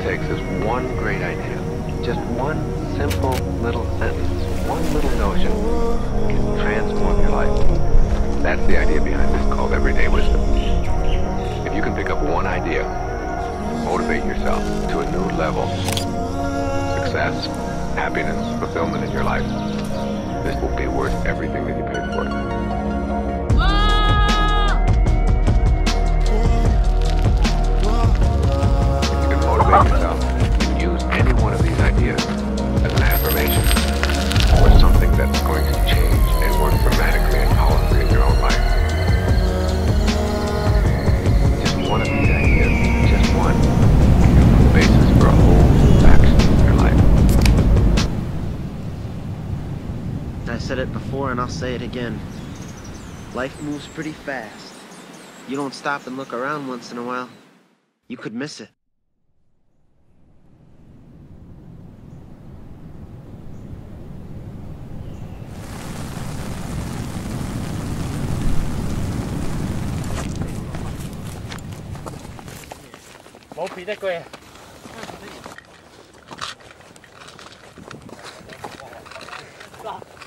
takes is one great idea. Just one simple little sentence, one little notion can transform your life. That's the idea behind this called Everyday Wisdom. If you can pick up one idea, motivate yourself to a new level, success, happiness, fulfillment in your life, this will be worth everything that you paid for it. Motivate yourself. Use any one of these ideas as an affirmation or something that's going to change and work dramatically and powerfully in your own life. Just one of these ideas, just one, can become the basis for a whole action in your life. I said it before and I'll say it again. Life moves pretty fast. You don't stop and look around once in a while, you could miss it. Một phí đây quê. Stop.